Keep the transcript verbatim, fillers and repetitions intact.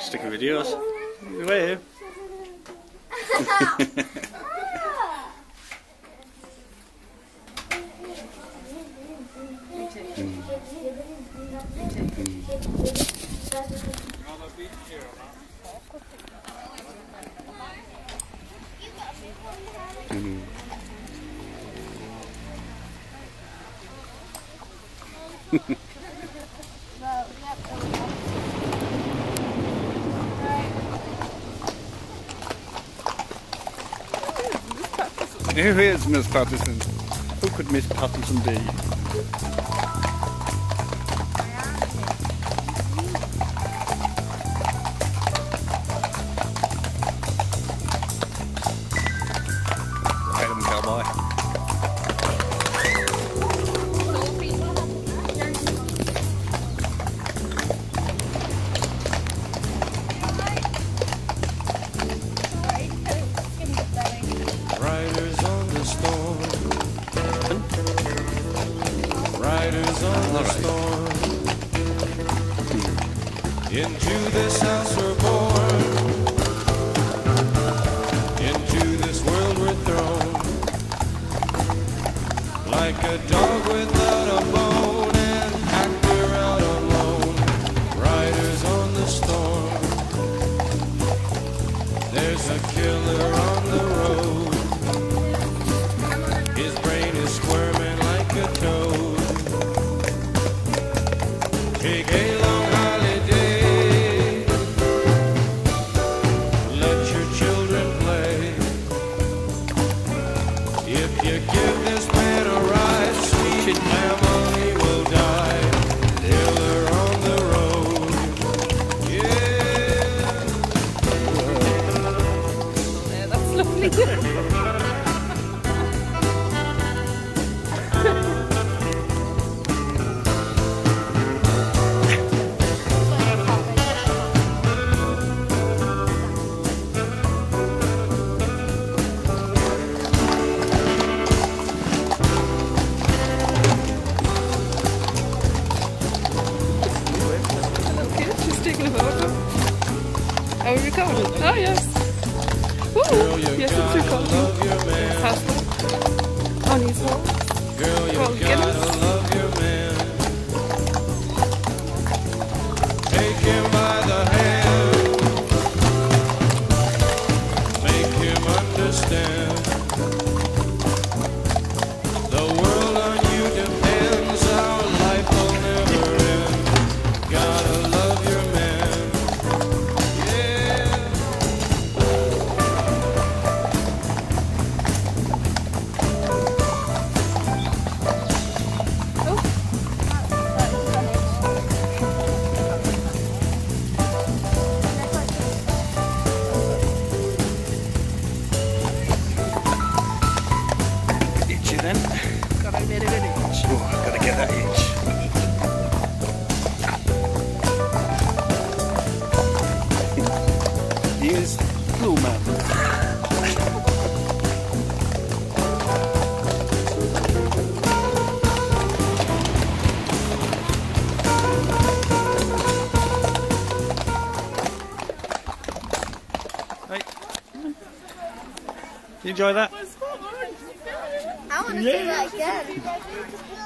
Sticky videos. Wave. Mm. Who is Miss Patterson? Who could Miss Patterson be? Hey them, cowboy. Riders on the storm. Riders on the storm. Into this house we're born. Into this world we're thrown. Like a dog without a bone, an actor out on loan. Riders on the storm. There's a killer on the road. His brain is squirming like a toad. Take a long holiday. Let your children play. If you give this man a ride, sweet family will die. Killer on the road. Yeah. Yeah, that's lovely. Are we recording? Oh yes. Woo! Yes, it's recording. Yes, husband. On his horse. Girl, you Well, gotta Guinness. love your man. Take him by the hand. Make him understand. The world on you depends. Our life will never end. Gotta love your man. Yeah. Itchy then. Got a bit of an itch. Oh, I've got to get that itch. Here's Blue Man. Hey. You enjoy that? I want to Yeah. do that again.